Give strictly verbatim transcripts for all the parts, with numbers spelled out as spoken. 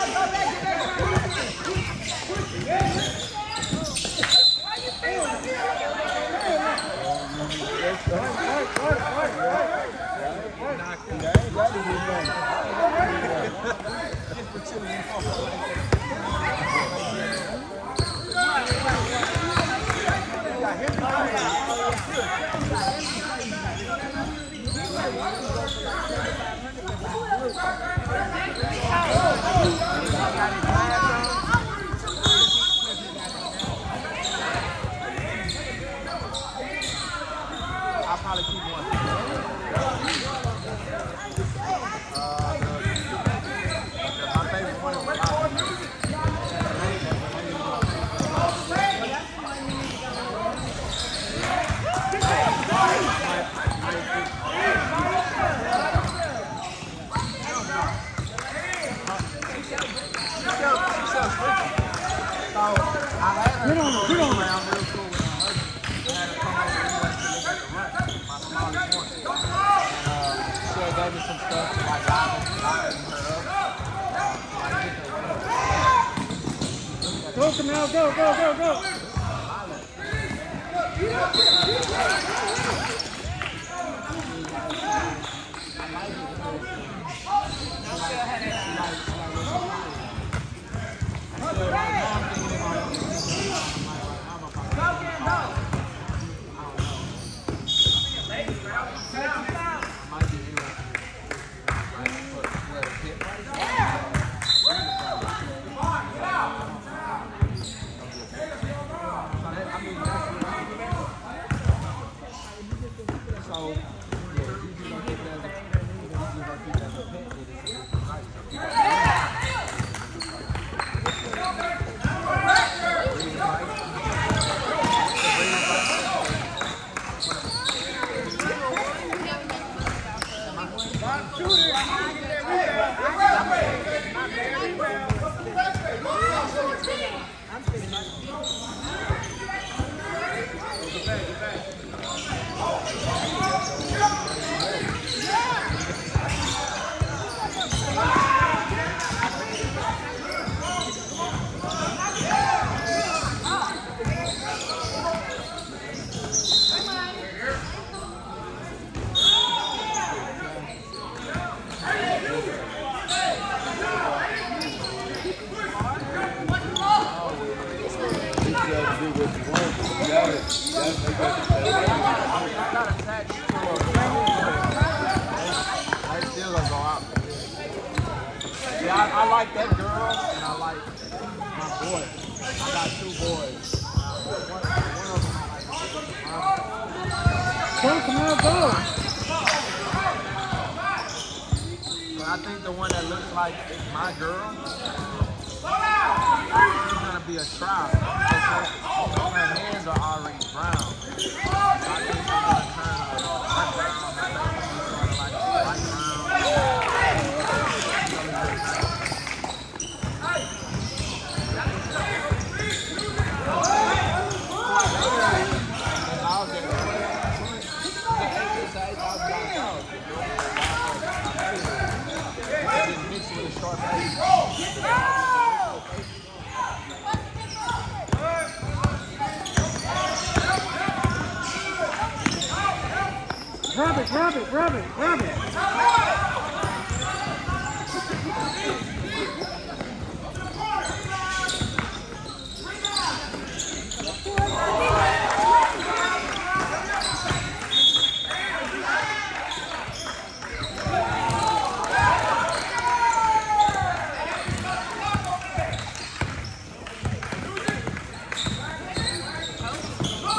Grab it, grab it, grab it, grab it.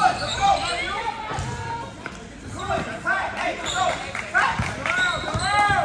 Hey, go!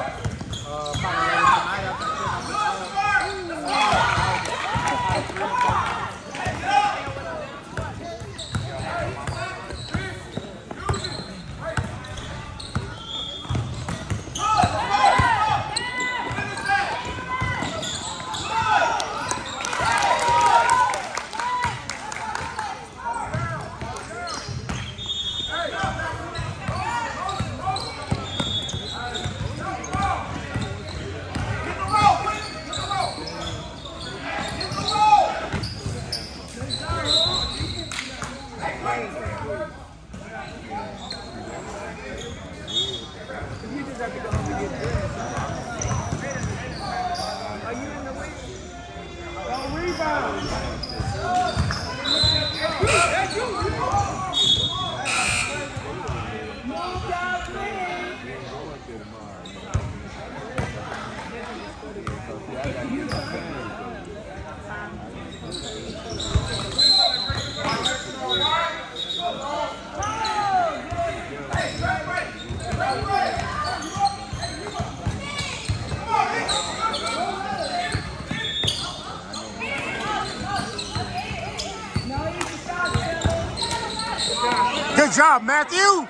Good job, Matthew.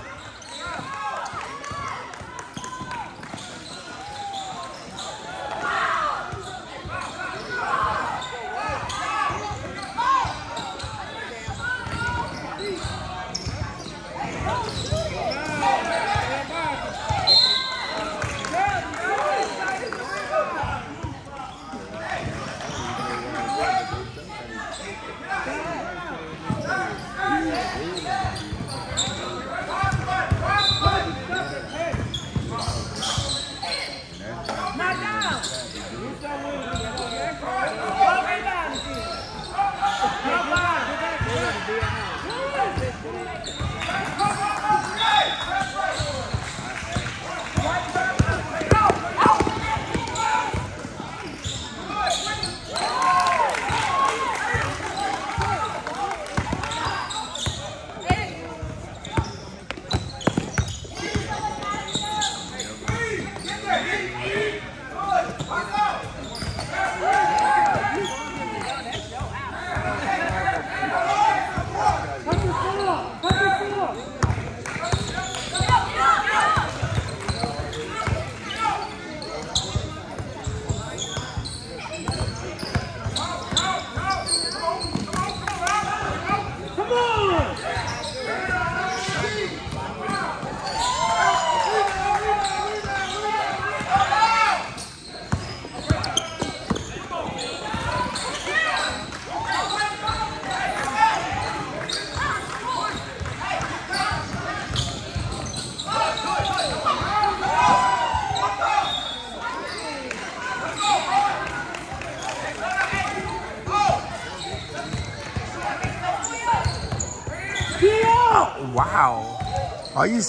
Wow. Are you...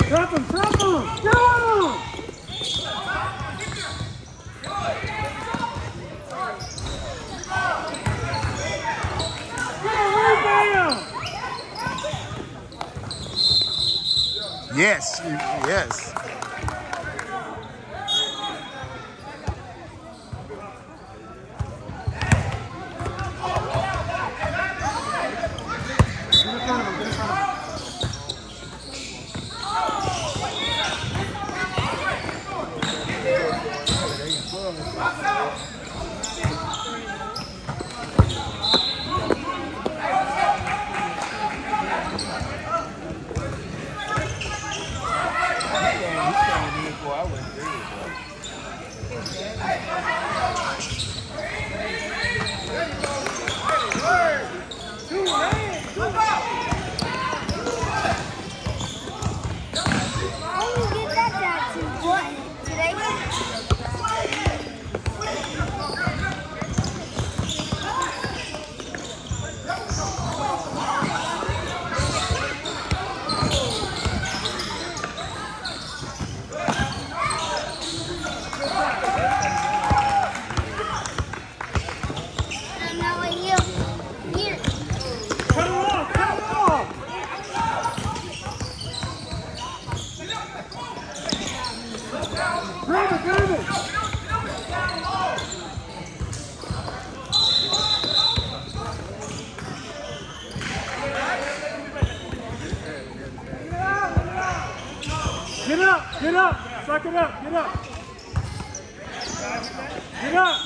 Trap him, trap him! Get on him! Get a rebound! Yes, yes. Get up, get up, suck it up, get up. Get up.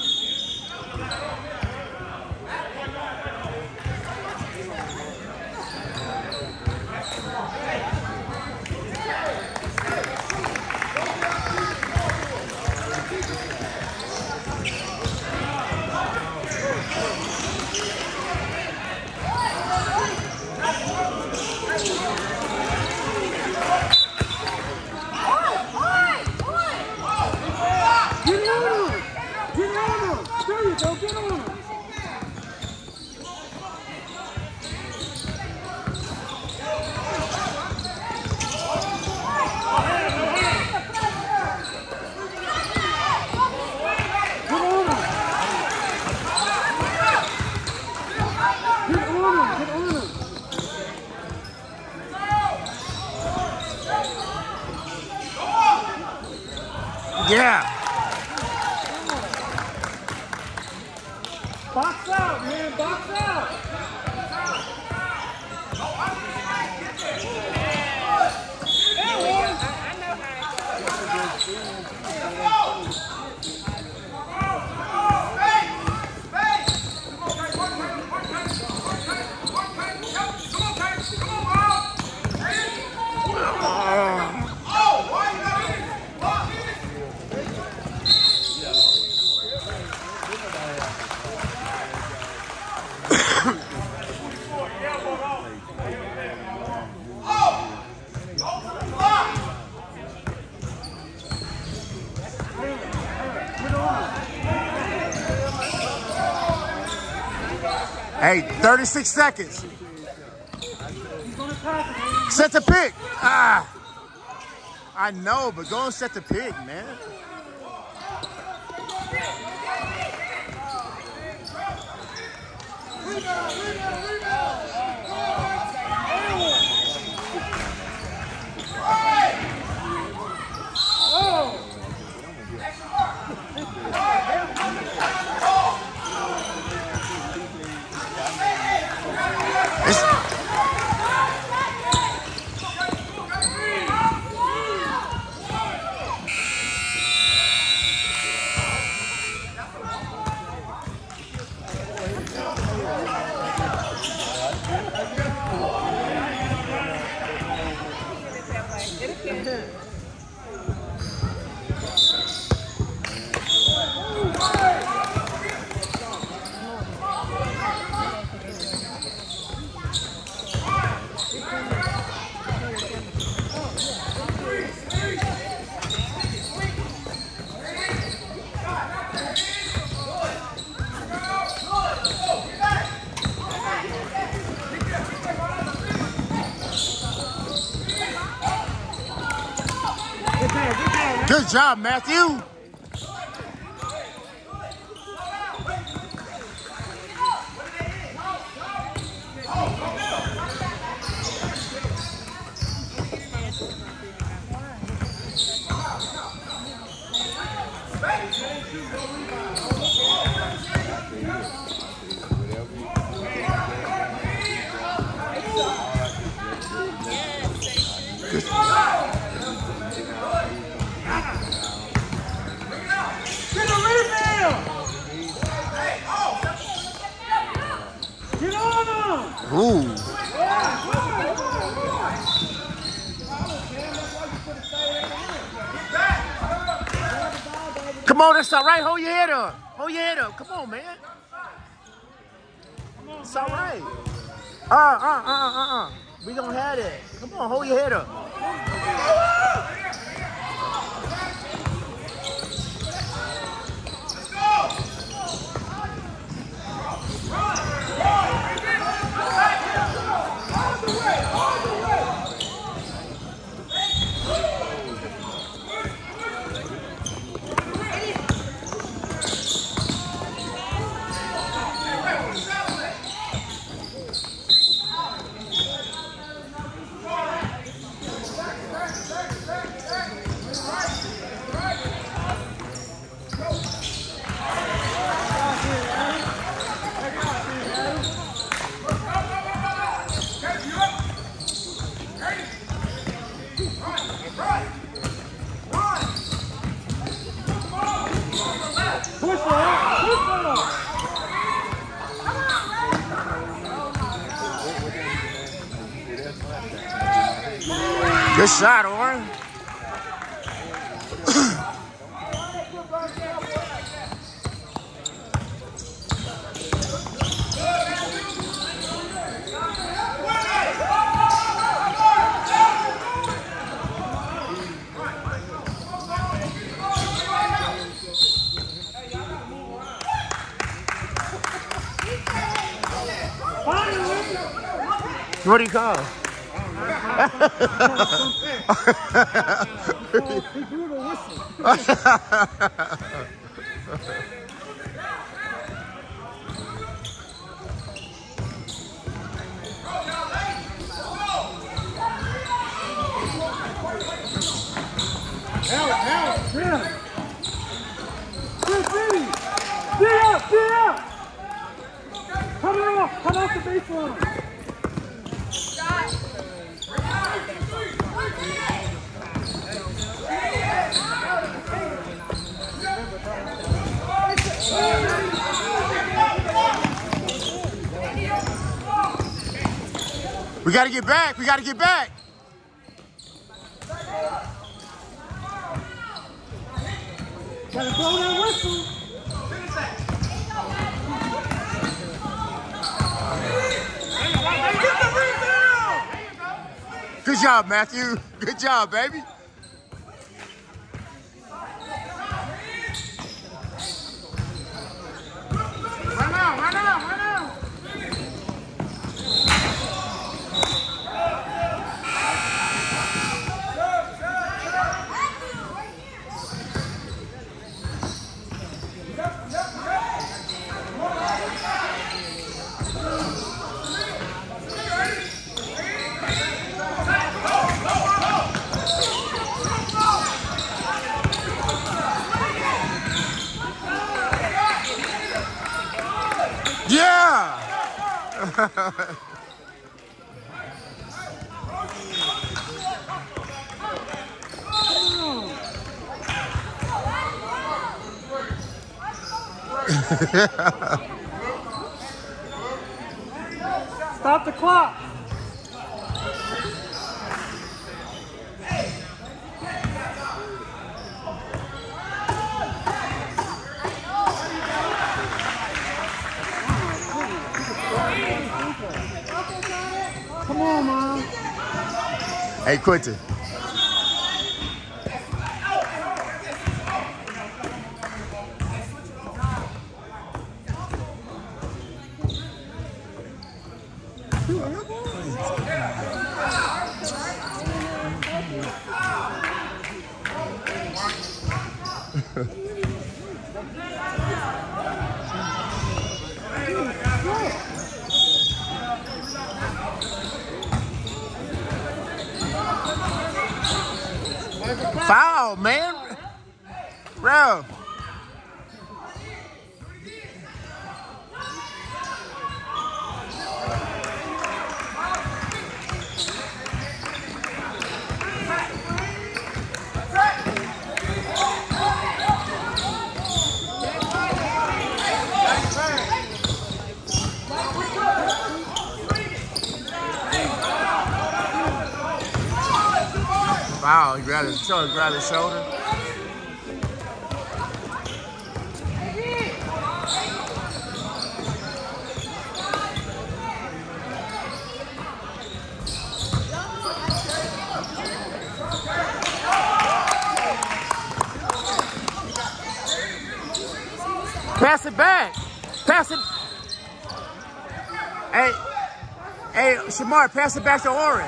Go get on him! Yeah. Box out, man, box out. Hey, thirty-six seconds. Set the pick. Ah, I know, but go and set the pick, man. Good job, Matthew. Ooh. Come on, that's all right. Hold your head up. Hold your head up. Come on, man. It's all right. Uh, uh, uh, uh, uh. We gonna have that. Come on, hold your head up. Good shot, Oren. What do you call? He blew the whistle. Out, out, yeah. Good D. D up, D up. Come off, come off the baseline. We got to get back. We got to get back. Gotta blow that whistle. Good job, Matthew. Good job, baby. Run out, run out, run out. Yeah! Stop the clock. Come on, Mom. Hey, Quentin. Two air balls? Foul, man. Bro. Wow, he grabbed his shoulder, grabbed his shoulder. Pass it back. Pass it. Hey, hey, Shamar, pass it back to Oren.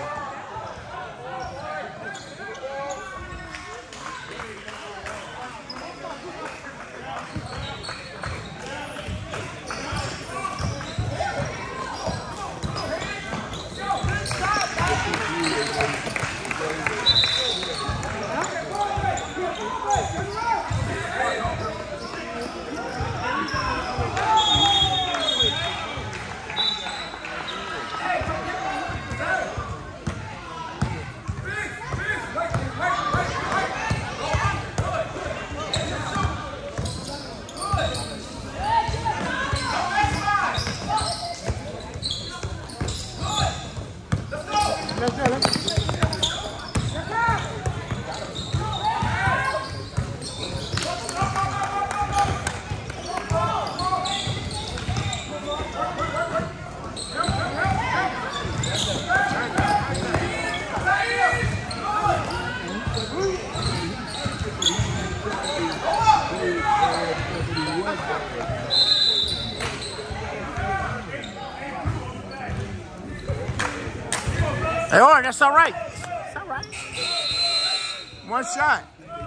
Hey, Oren, that's all right. That's all right. One shot.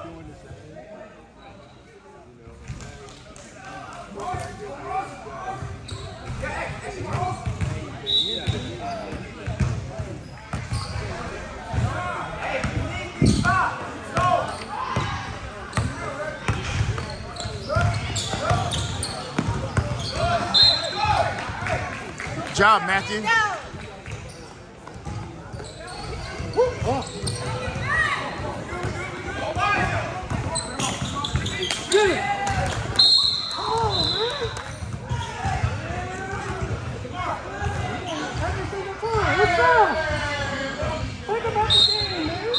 Good job, Matthew. Get it! Come on, man! Every single time. What's up? Think about the game, man.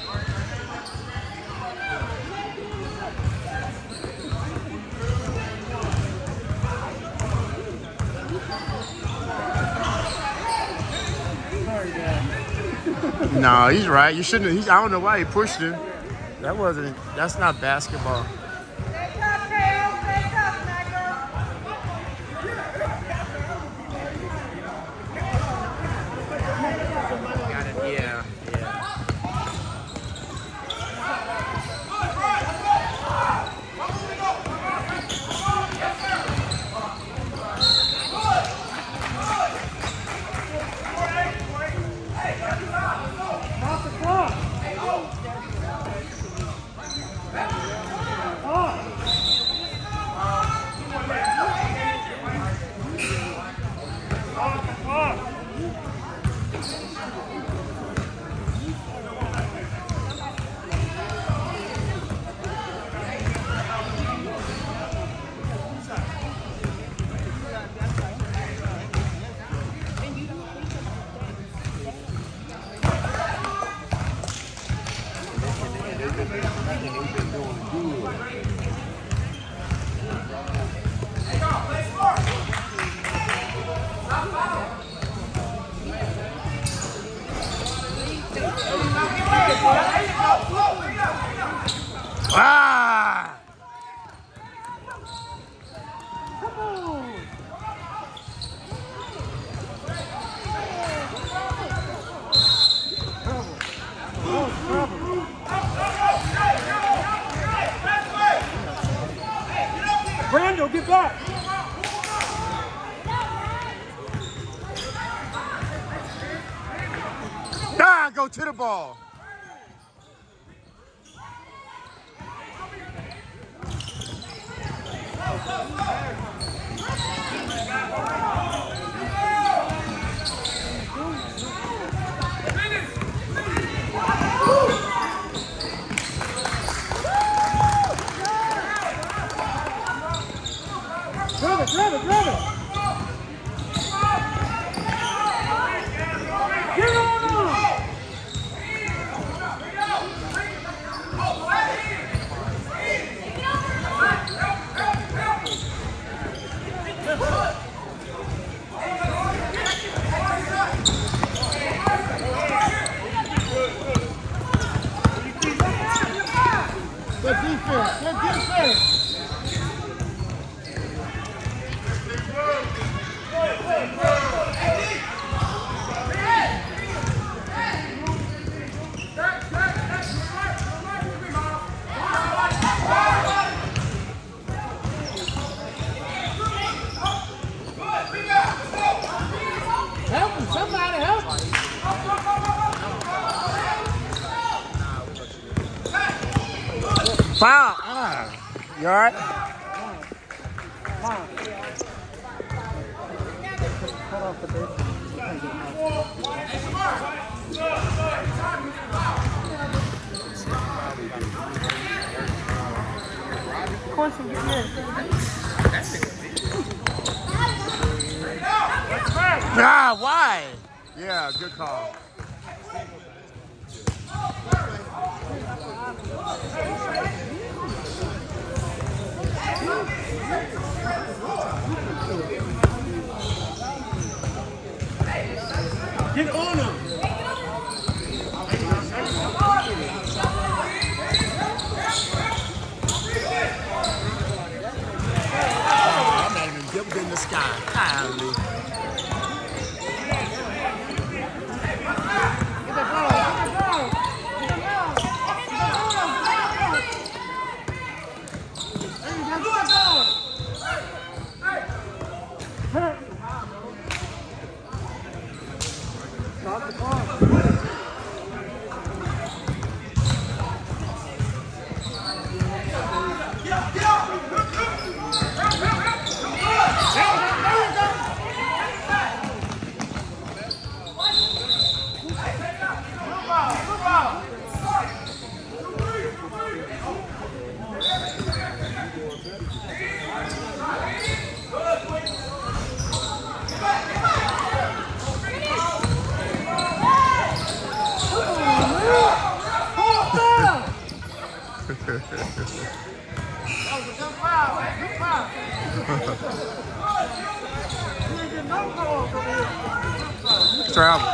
Sorry, Dad. No, he's right. You shouldn't. He, I don't know why he pushed him. That wasn't. That's not basketball. Got it. Yeah. Yeah. Off the clock. Ah! Come on. Trouble. Oh, trouble. that? Ah, go to the ball. Grab it, grab it, grab it. Get on! Good defense, good defense. Help him, somebody help him. Foul. Ah. You all right? Cut off the base. Quentin, get in. Ah, why? Yeah, good call. Get on him. I'm not even dipped in the sky. Golly. Stop the ball. Travel.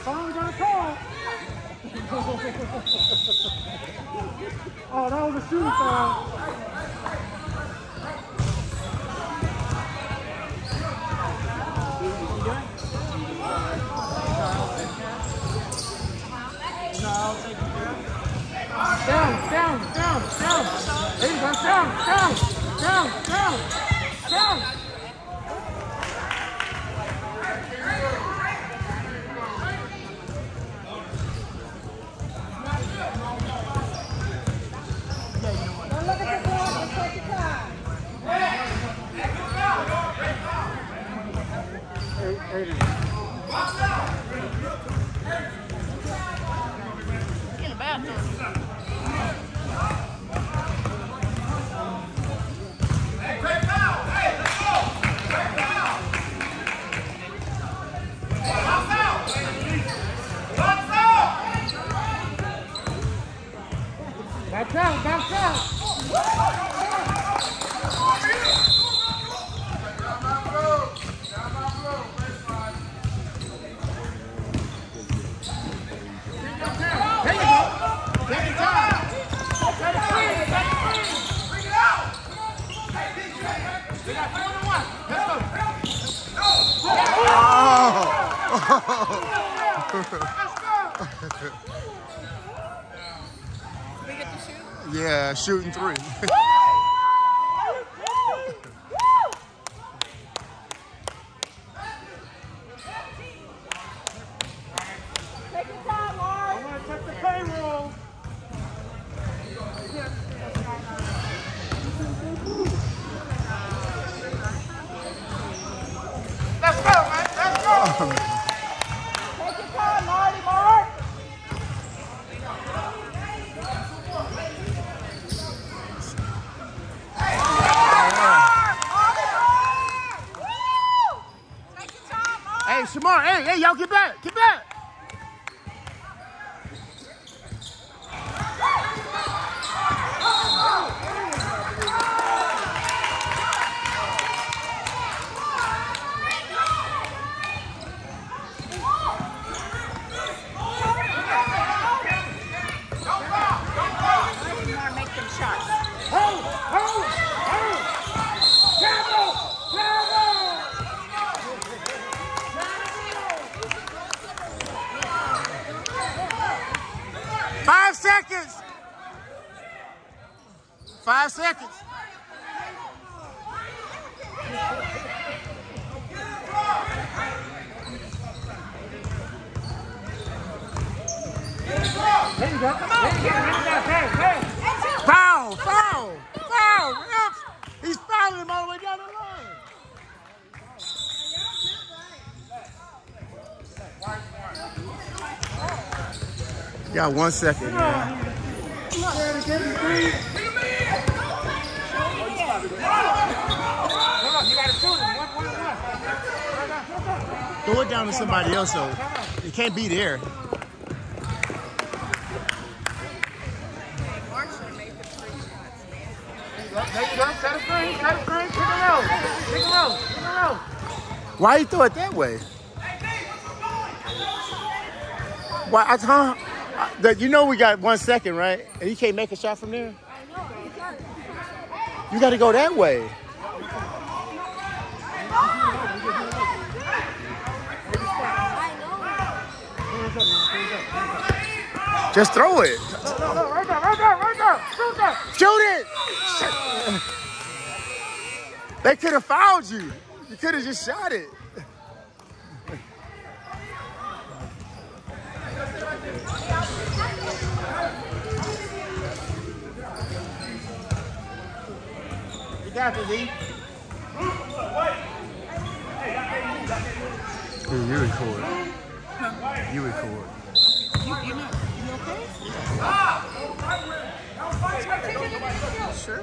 Finally got a call. Oh, that was a shooting foul. Down, down, down, down. There you go, down, down, down, down, down. Look at the ball and take your time. Aiden. In the bathroom. Back out, back out. There you go. Take your time. Set it free. Set it free. Bring it out. We got two and one. Let's go. Let's go. We get to shoot? Yeah, shooting three. Take your time, Lars. I'm going to check the payroll. Let's go, man. Let's go. Take your time, Marty, Mark. Hey, Shamar, hey, hey, y'all get back, get back. Make them shots. Hold, hold, hold. Travel, travel. Five seconds. Five seconds. There you go. There you go. Hey, hey. Foul, foul, foul. Refs. He's fouling him all the way down the line. You got one second, man. Come on, get it, please. Come on, you got to shoot him. One, one, one. Throw it down to somebody else, though. It can't be there. There you go. Set a screen. Set a screen. Pick a row. Pick a row. Pick a row. Why you throw it that way? Why? I huh? That you know we got one second, right? And you can't make a shot from there. You got to go that way. Just throw it. No, no, no. Right there. Right there. Right there. Shoot that. Shoot it. They could have fouled you. You could have just shot it. You got this, E. Yeah, you record. You record. You, you know, you okay? Sure.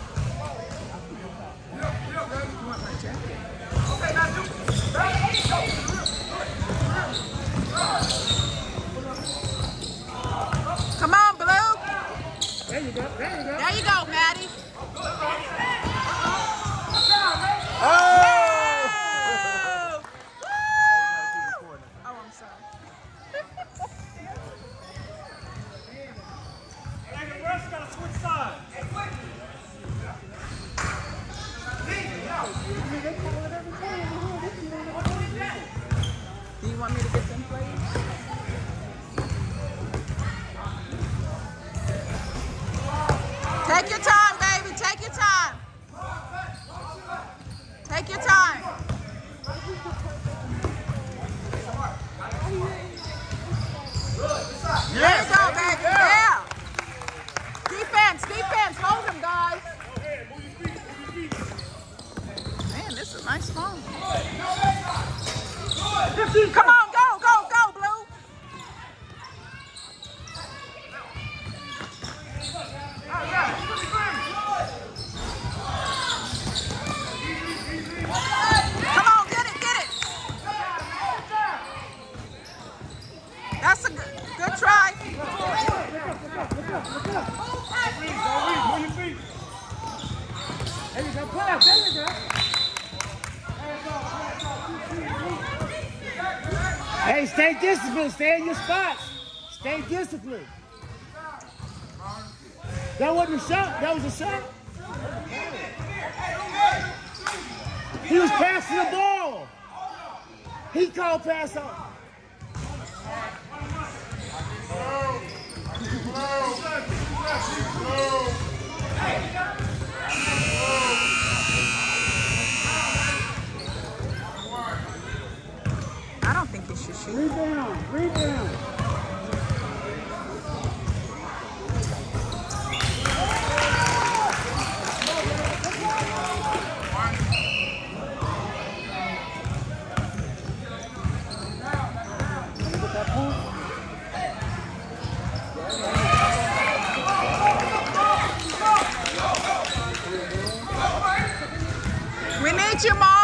Come on, Blue. There you go. There you go. There you go, Maddie. Oh! Oh, I'm sorry. Take your time, baby. Take your time. Take your time. There you go, baby. Yeah. Defense, defense. Hold him, guys. Man, this is a nice phone. Come on, go, go, go, Blue. Come on, get it, get it. That's a good, good try. Hey, stay disciplined. Stay in your spots. Stay disciplined. That wasn't a shot. That was a shot. He was passing the ball. He called pass off. I don't think he should shoot. Rebound, rebound. We need you, Mark.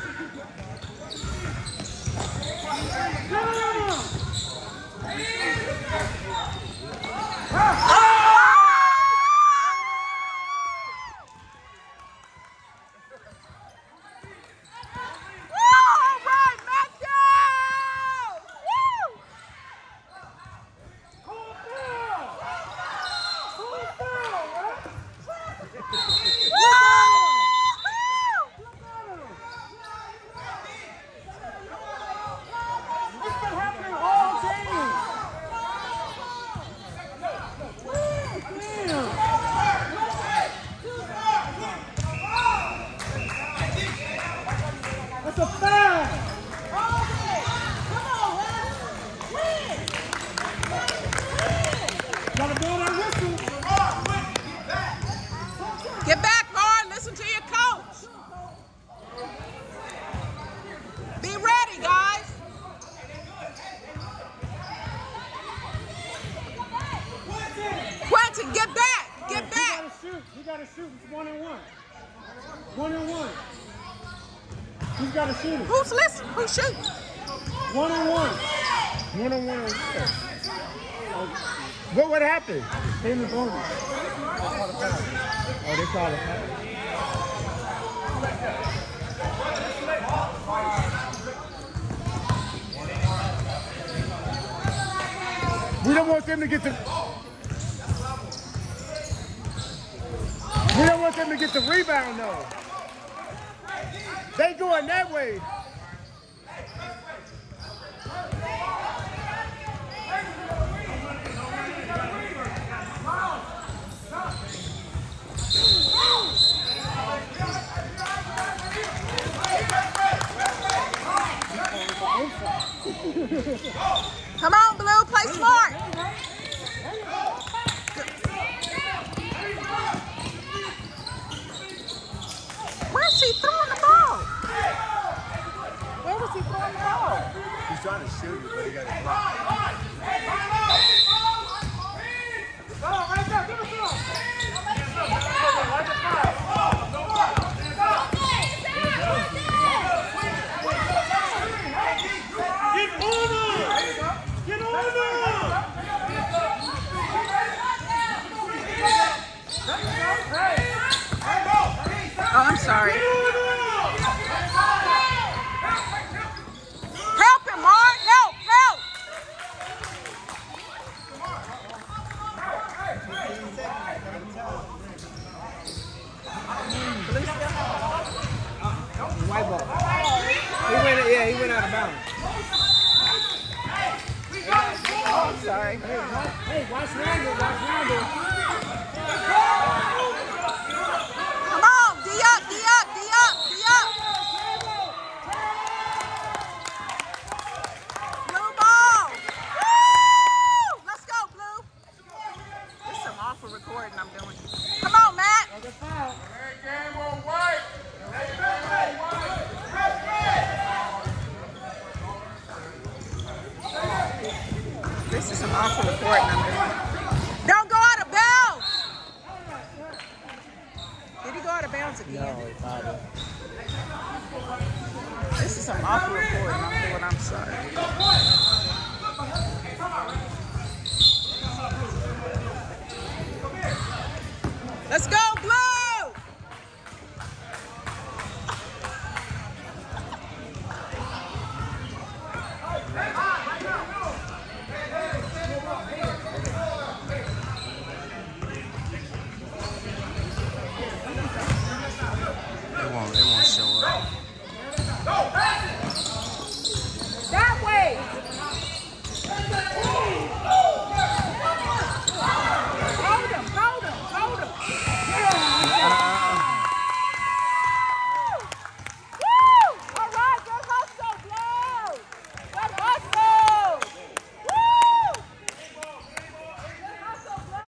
That's a foul. Gotta blow that whistle. Get back, Mark. Listen to your coach. Be ready, guys. Quentin, get back. Get back. You gotta shoot. You gotta shoot. It's one and one. One and one. He's got to shoot it. Who's listening? Who's shooting? One and one. One on one on what? What would happen? Came in bonus. Oh, they called it. We don't want them to get the. We don't want them to get the rebound though. They going that way. Come on, Blue. Play smart. Where's he throwing the ball? Where was he throwing the ball? He's trying to shoot it, but he got it blocked. Right there, give it to him. Get on him! Get on him! Oh, I'm sorry. Help him, Mark. Help, help. sorry. Hey, watch, hey, watch Randall, watch Randall. Come on, D up, D up, D up, D up. Blue ball. Woo! Let's go, Blue. This is some awful recording I'm doing. Come on, Matt. Another foul. Game won't work. This is some awful recording I'm doing. Don't go out of bounds. Did he go out of bounds again? No, it's not. This is some awful recording I'm doing. I'm sorry.